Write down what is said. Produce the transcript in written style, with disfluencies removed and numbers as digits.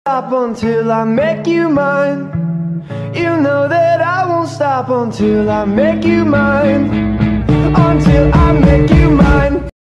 Stop until I make you mine. You know that I won't stop until I make you mine.